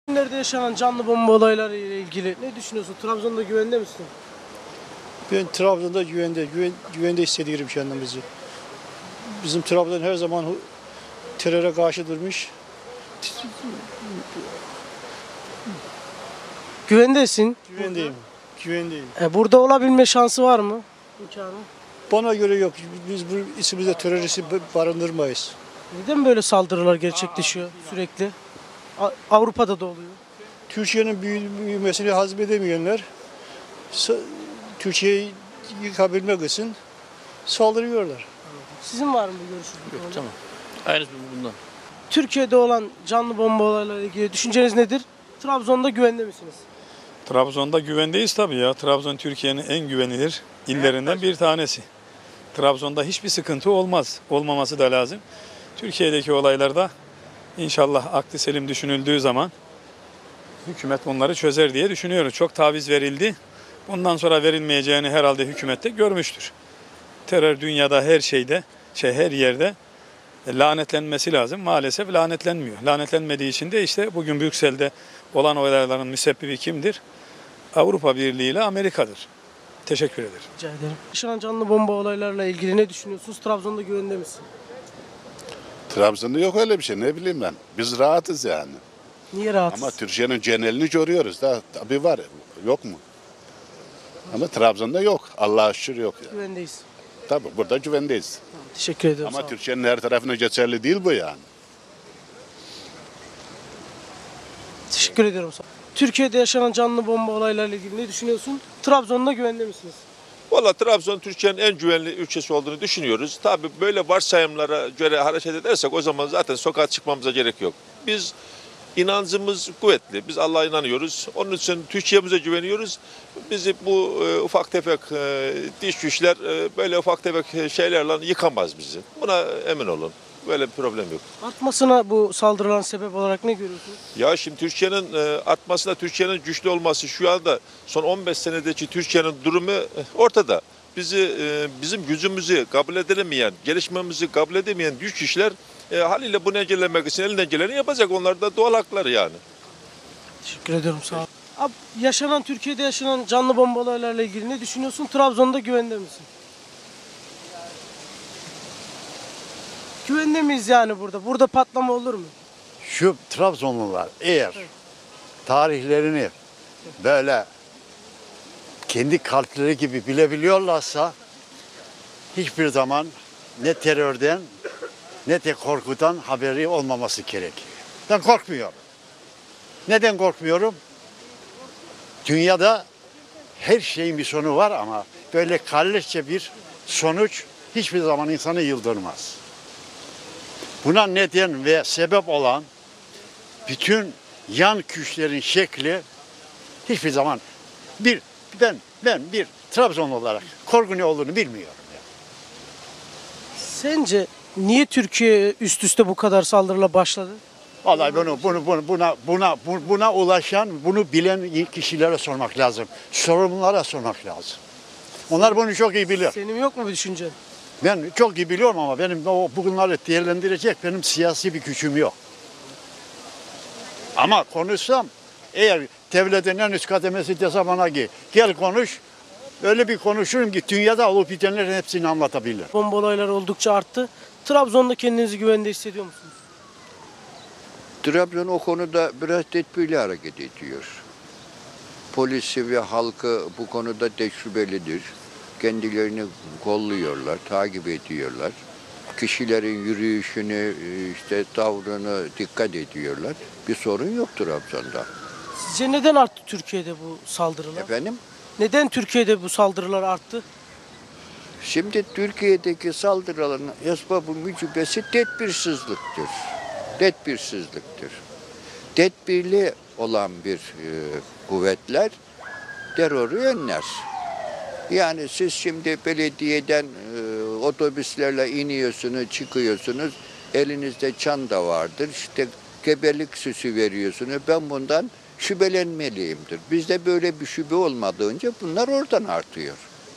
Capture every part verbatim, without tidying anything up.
Nerede yaşanan canlı bomba olayları ile ilgili ne düşünüyorsun? Trabzon'da güvende misin? Ben Trabzon'da güvende, güven, güvende hissediyorum kendimizi. Bizim Trabzon her zaman teröre karşı durmuş. Güvendesin. Güvendeyim, güvendeyim. E, burada olabilme şansı var mı? İmkanı. Bana göre yok. Biz bu isimizde teröristi barındırmayız. Neden böyle saldırılar gerçekleşiyor sürekli? A- Avrupa'da da oluyor. Türkiye'nin büyü, büyümesini hazmedemeyenler Türkiye'yi yıkabilmek için saldırıyorlar. Sizin var mı bir görüşünüz? Yok, tamam. Aynısı bundan. Türkiye'de olan canlı bomba olaylarıyla ilgili düşünceniz nedir? Trabzon'da güvende misiniz? Trabzon'da güvendeyiz tabii ya. Trabzon Türkiye'nin en güvenilir illerinden bir tanesi. Trabzon'da hiçbir sıkıntı olmaz. Olmaması da lazım. Türkiye'deki olaylarda inşallah aklı selim düşünüldüğü zaman hükümet bunları çözer diye düşünüyoruz. Çok taviz verildi. Bundan sonra verilmeyeceğini herhalde hükümet de görmüştür. Terör dünyada her şeyde, şey her yerde lanetlenmesi lazım. Maalesef lanetlenmiyor. Lanetlenmediği için de işte bugün Brüksel'de olan olayların müsebbibi kimdir? Avrupa Birliği ile Amerika'dır. Teşekkür ederim. Rica ederim. Yaşanan canlı bomba olaylarla ilgili ne düşünüyorsunuz? Trabzon'da güvende misin? Trabzon'da yok öyle bir şey, ne bileyim ben. Biz rahatız yani. Niye rahatsız? Ama Türkiye'nin genelini görüyoruz da tabii var, yok mu? Ama Trabzon'da yok. Allah'a şükür yok yani. Güvendeyiz. Tabii burada güvendeyiz. Teşekkür ederim. sağ Ama olun. Türkiye'nin her tarafına geçerli değil bu yani. Teşekkür ediyorum. sağ olun. Türkiye'de yaşanan canlı bomba olaylarıyla ilgili ne düşünüyorsun? Trabzon'da güvende misiniz? Valla Trabzon Türkiye'nin en güvenli ülkesi olduğunu düşünüyoruz. Tabii böyle varsayımlara göre hareket edersek o zaman zaten sokağa çıkmamıza gerek yok. Biz inancımız kuvvetli. Biz Allah'a inanıyoruz. Onun için Türkiye'mize güveniyoruz. Bizi bu e, ufak tefek e, diş güçler e, böyle ufak tefek şeylerle yıkamaz bizi. Buna emin olun. Böyle bir problem yok. Artmasına bu saldırılan sebep olarak ne görüyorsunuz? Ya şimdi Türkiye'nin e, artmasına, Türkiye'nin güçlü olması şu anda son on beş senedeki Türkiye'nin durumu e, ortada. Bizi e, bizim gücümüzü kabul edilemeyen, gelişmemizi kabul edemeyen güç kişiler e, haliyle bunu engellemek için elinden geleni yapacak. Onlar da doğal hakları yani. Teşekkür ediyorum. Sağ olun. Abi, yaşanan Türkiye'de yaşanan canlı bomba olaylarla ilgili ne düşünüyorsun? Trabzon'da güvende misin? Güvende miyiz yani burada? Burada patlama olur mu? Şu Trabzonlular eğer tarihlerini böyle kendi kalpleri gibi bilebiliyorlarsa hiçbir zaman ne terörden ne de korkudan haberi olmaması gerekiyor. Ben korkmuyorum. Neden korkmuyorum? Dünyada her şeyin bir sonu var ama böyle kalleşçe bir sonuç hiçbir zaman insanı yıldırmaz. Buna neden ve sebep olan bütün yan güçlerin şekli hiçbir zaman bir ben ben bir Trabzonlu olarak korku ne olduğunu bilmiyorum. Yani. Sence niye Türkiye üst üste bu kadar saldırıla başladı? Vallahi bunu bunu bunu buna buna buna ulaşan, bunu bilen kişilere sormak lazım. Sorumlulara sormak lazım. Onlar bunu çok iyi bilir. Senin yok mu bir düşüncen? Ben çok iyi biliyorum ama benim o bunları değerlendirecek benim siyasi bir gücüm yok. Ama konuşsam eğer devletin en üst kademesi dese bana ki gel konuş, öyle bir konuşurum ki dünyada olup bitenlerin hepsini anlatabilir. Bomba olayları oldukça arttı. Trabzon'da kendinizi güvende hissediyor musunuz? Trabzon o konuda biraz tedbirli hareket ediyor. Polisi ve halkı bu konuda tecrübelidir. Kendilerini kolluyorlar, takip ediyorlar. Kişilerin yürüyüşünü, işte tavrını dikkat ediyorlar. Bir sorun yok Trabzon'da. Sizce neden arttı Türkiye'de bu saldırılar? Efendim? Neden Türkiye'de bu saldırılar arttı? Şimdi Türkiye'deki saldırıların esbabı mücibesi tedbirsizliktir. Tedbirsizliktir. Tedbirli olan bir e, kuvvetler terörü önler. Yani siz şimdi belediyeden e, otobüslerle iniyorsunuz, çıkıyorsunuz. Elinizde çanta vardır. İşte gebelik süsü veriyorsunuz. Ben bundan şüphelenmeliyimdir. Bizde böyle bir şüphe olmadığınca bunlar oradan artıyor.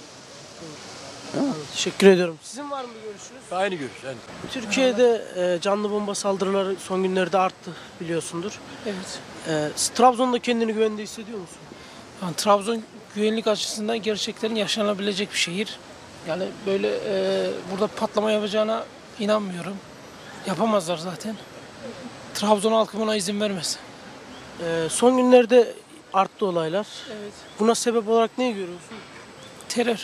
Teşekkür ediyorum. Sizin var mı bir görüşünüz? Aynı görüş. Aynı. Türkiye'de e, canlı bomba saldırıları son günlerde arttı biliyorsundur. Evet. Ee, Trabzon'da kendini güvende hissediyor musun? Yani Trabzon güvenlik açısından gerçekten yaşanabilecek bir şehir. Yani böyle e, burada patlama yapacağına inanmıyorum. Yapamazlar zaten. Trabzon halkı buna izin vermez. Ee, son günlerde arttı olaylar. Evet. Buna sebep olarak neyi görüyorsun? Terör.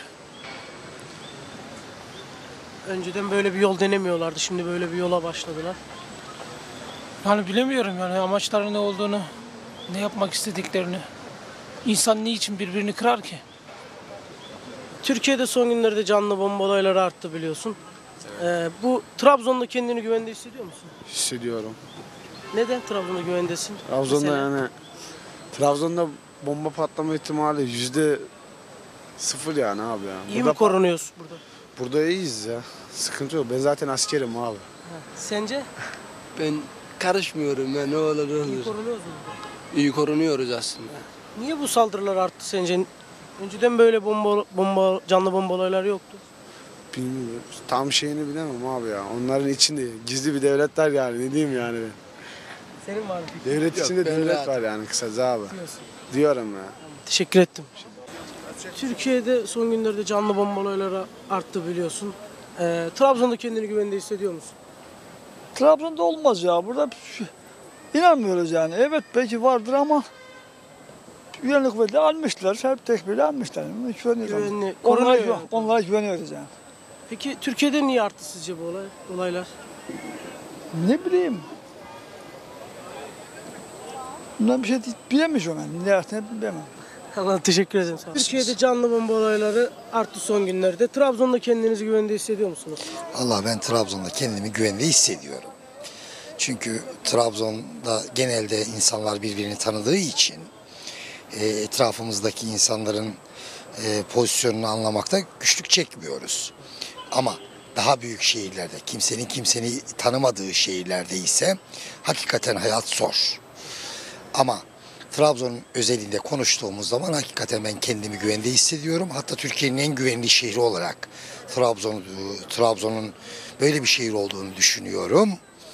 Önceden böyle bir yol denemiyorlardı. Şimdi böyle bir yola başladılar. Yani bilemiyorum yani amaçları ne olduğunu, ne yapmak istediklerini. İnsan niçin birbirini kırar ki? Türkiye'de son günlerde canlı bomba olayları arttı biliyorsun. Ee, bu Trabzon'da kendini güvende hissediyor musun? Hissediyorum. Neden Trabzon'da güvendesin? Trabzon'da Mesela? yani Trabzon'da bomba patlama ihtimali yüzde sıfır yani abi ya. İyi burada, mi korunuyoruz burada? Burada iyiyiz ya. Sıkıntı yok. Ben zaten askerim abi. Sence? Ben karışmıyorum ya, ne olur İyi olur. korunuyoruz mu burada? İyi korunuyoruz aslında. Niye bu saldırılar arttı sence? Önceden böyle bomba, bomba canlı bomba olayları yoktu. Bilmiyorum. Tam şeyini bilemem abi ya. Onların içinde gizli bir devletler yani. Ne diyeyim yani ben. Senin var mı fikrin? Devlet Yok, içinde ben devlet rahat. var yani kısaca abi. Diyorsun. Diyorum ya. Teşekkür ettim. Türkiye'de son günlerde canlı bomba olayları arttı biliyorsun. Ee, Trabzon'da kendini güvende hissediyor musun? Trabzon'da olmaz ya. Burada inanmıyoruz yani. Evet belki vardır ama güvenlik kuvvetleri almışlar. Hep tekbirle almışlar. Güveniyoruz. Güvenli, Onlara, korunuyor güven, yani. onlara güveniyoruz yani. Peki Türkiye'de niye arttı sizce bu olay, olaylar? Ne bileyim. Bundan bir şey bilemeyeceğim yani. Ne yaptığını bilemem. Allah teşekkür ederim. Sağ olun. Türkiye'de canlı bomba olayları arttı son günlerde. Trabzon'da kendinizi güvende hissediyor musunuz? Allah ben Trabzon'da kendimi güvende hissediyorum. Çünkü Trabzon'da genelde insanlar birbirini tanıdığı için e, etrafımızdaki insanların e, pozisyonunu anlamakta güçlük çekmiyoruz. Ama daha büyük şehirlerde, kimsenin kimseni tanımadığı şehirlerde ise hakikaten hayat zor. Ama Trabzon'un özelinde konuştuğumuz zaman hakikaten ben kendimi güvende hissediyorum. Hatta Türkiye'nin en güvenli şehri olarak Trabzon'u Trabzon'un böyle bir şehir olduğunu düşünüyorum.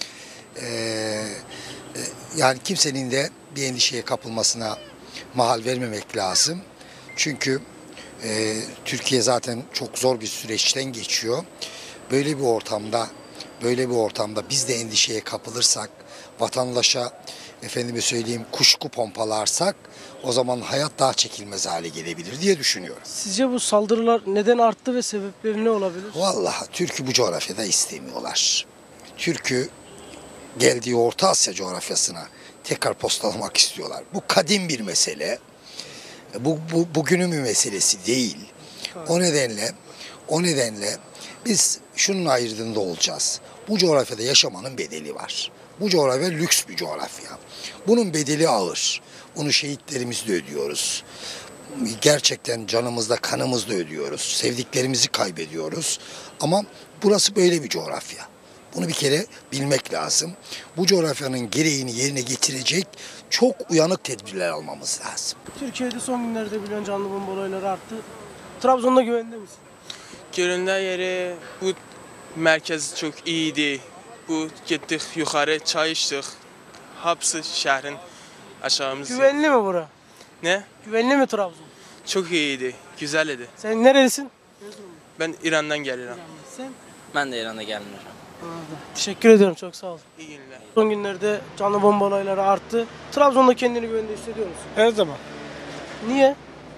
Ee, yani kimsenin de bir endişeye kapılmasına mahal vermemek lazım. Çünkü e, Türkiye zaten çok zor bir süreçten geçiyor. Böyle bir ortamda, böyle bir ortamda biz de endişeye kapılırsak, vatandaşa efendime söyleyeyim kuşku pompalarsak o zaman hayat daha çekilmez hale gelebilir diye düşünüyorum. Sizce bu saldırılar neden arttı ve sebepleri ne olabilir? Vallahi Türk'ü bu coğrafyada istemiyorlar. Türk'ü geldiği Orta Asya coğrafyasına tekrar postalamak istiyorlar. Bu kadim bir mesele. Bu, bu bugünün bir meselesi değil. O nedenle o nedenle biz şunun ayrıldığında olacağız. Bu coğrafyada yaşamanın bedeli var. Bu coğrafya lüks bir coğrafya. Bunun bedeli ağır. Bunu şehitlerimizle ödüyoruz. Gerçekten canımızda, kanımızla ödüyoruz. Sevdiklerimizi kaybediyoruz. Ama burası böyle bir coğrafya. Bunu bir kere bilmek lazım. Bu coğrafyanın gereğini yerine getirecek çok uyanık tedbirler almamız lazım. Türkiye'de son günlerde biliyorsun canlı bomba olayları arttı. Trabzon'da güvende misin? Göründüğü yeri bu merkez çok iyiydi. Bu gittik yukarı çay içtik. Hepsi şehrin aşağımız. Güvenli mi bura? Ne? Güvenli mi Trabzon? Çok iyiydi. Güzel idi. Sen nerelisin? Ben İran'dan geliyorum. Sen? Ben de İran'a geldim. Teşekkür ediyorum, çok sağ ol. İyi günler. Son günlerde canlı bomba olayları arttı. Trabzon'da kendini güvende hissediyor musun? Her zaman. Niye?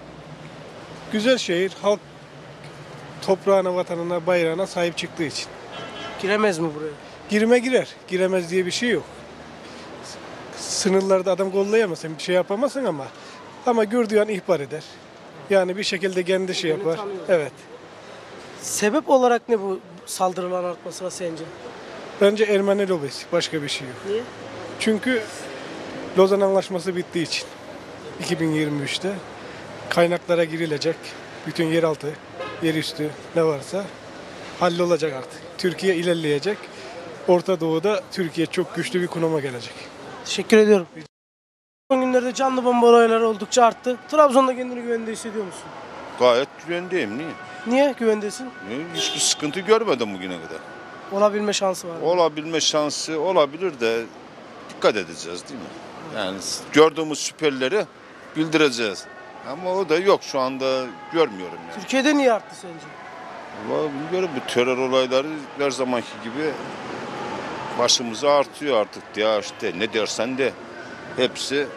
Güzel şehir. Halk toprağına, vatanına, bayrağına sahip çıktığı için. Giremez mi buraya? Girme girer. Giremez diye bir şey yok. Sınırlarda adam kollayamazsın, bir şey yapamazsın ama ama gördüğü an ihbar eder. Yani bir şekilde kendi şey yapar. Evet. Sebep olarak ne bu saldırıların artmasına sence? Bence Ermeni lobisi. Başka bir şey yok. Niye? Çünkü Lozan Anlaşması bittiği için iki bin yirmi üçte kaynaklara girilecek. Bütün yeraltı, yerüstü ne varsa hallolacak artık. Türkiye ilerleyecek. Orta Doğu'da Türkiye çok güçlü bir konuma gelecek. Teşekkür ediyorum. Son günlerde canlı bomba olayları oldukça arttı. Trabzon'da kendini güvende hissediyor musun? Gayet güvendeyim. Niye? Niye güvendesin? Hiçbir sıkıntı görmedim bugüne kadar. Olabilme şansı var mı? Olabilme şansı olabilir de dikkat edeceğiz değil mi? Yani gördüğümüz şüphelileri bildireceğiz. Ama o da yok şu anda görmüyorum yani. Türkiye'de niye arttı sence? Vallahi bilmiyorum, bu terör olayları her zamanki gibi başımıza artıyor artık ya, işte ne dersen de hepsi.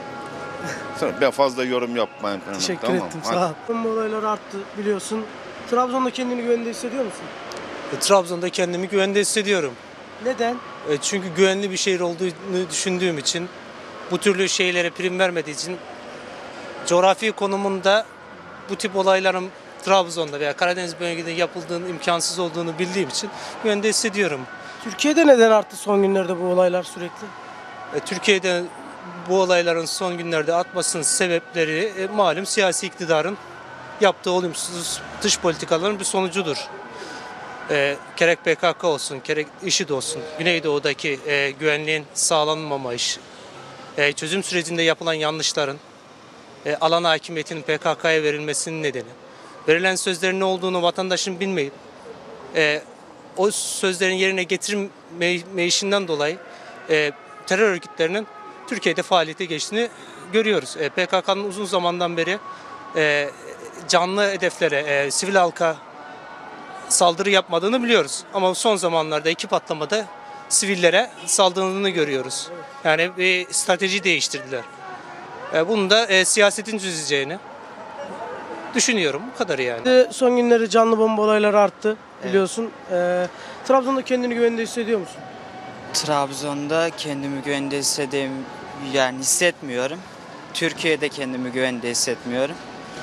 Ben fazla yorum yapmayayım. Teşekkür tamam. ettim. Hadi. Sağ ol. Bomba olayları arttı biliyorsun. Trabzon'da kendini güvende hissediyor musun? E, Trabzon'da kendimi güvende hissediyorum. Neden? E, çünkü güvenli bir şehir olduğunu düşündüğüm için, bu türlü şeylere prim vermediği için, coğrafi konumunda bu tip olayların Trabzon'da veya Karadeniz bölgesinde yapıldığını, imkansız olduğunu bildiğim için güvende hissediyorum. Türkiye'de neden arttı son günlerde bu olaylar sürekli? E, Türkiye'de bu olayların son günlerde artmasının sebepleri e, malum siyasi iktidarın yaptığı olumsuz dış politikaların bir sonucudur. E, gerek P K K olsun, gerek IŞİD olsun, Güneydoğu'daki e, güvenliğin sağlanmamayış, e, çözüm sürecinde yapılan yanlışların, e, alan hakimiyetinin P K K'ya verilmesinin nedeni, verilen sözlerin ne olduğunu vatandaşın bilmeyip, e, o sözlerin yerine getirmeyişinden dolayı e, terör örgütlerinin Türkiye'de faaliyete geçtiğini görüyoruz. E, P K K'nın uzun zamandan beri e, canlı hedeflere, e, sivil halka saldırı yapmadığını biliyoruz. Ama son zamanlarda iki patlamada sivillere saldırdığını görüyoruz. Yani bir strateji değiştirdiler. E, bunu da e, siyasetin çözeceğini düşünüyorum. Bu kadar yani. Son günlerde canlı bomba olayları arttı biliyorsun. Ee, Trabzon'da kendini güvende hissediyor musun? Trabzon'da kendimi güvende hissediğim yani hissetmiyorum. Türkiye'de kendimi güvende hissetmiyorum.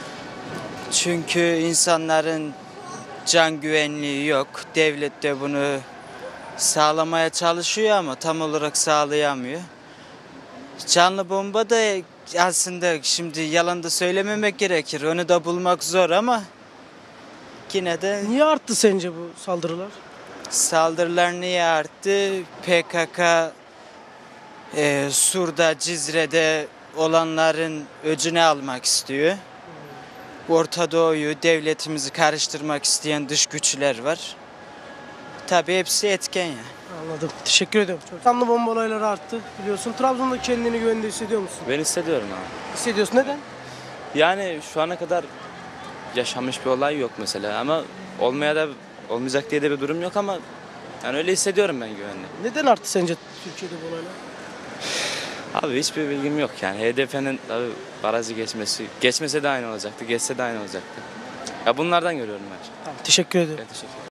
Çünkü insanların can güvenliği yok. Devlet de bunu sağlamaya çalışıyor ama tam olarak sağlayamıyor. Canlı bomba da aslında şimdi yalan da söylememek gerekir. Onu da bulmak zor ama yine de... Niye arttı sence bu saldırılar? Saldırılar niye arttı? P K K e, Sur'da, Cizre'de olanların öcünü almak istiyor. Orta Doğu'yu, devletimizi karıştırmak isteyen dış güçler var. Tabii hepsi etken ya. Anladım. Teşekkür ederim. Çok. Canlı bomba olayları arttı biliyorsun. Trabzon'da kendini güvende hissediyor musun? Ben hissediyorum abi. Hissediyorsun. Neden? Yani şu ana kadar yaşanmış bir olay yok mesela ama olmaya da olmayacak diye de bir durum yok ama yani öyle hissediyorum ben güvenli. Neden arttı sence Türkiye'de bu olaylar? Abi hiçbir bilgim yok yani H D P'nin tabii barajı geçmesi, geçmese de aynı olacaktı, geçse de aynı olacaktı. Ya bunlardan görüyorum ben. Tamam, teşekkür ederim. Ben teşekkür ederim.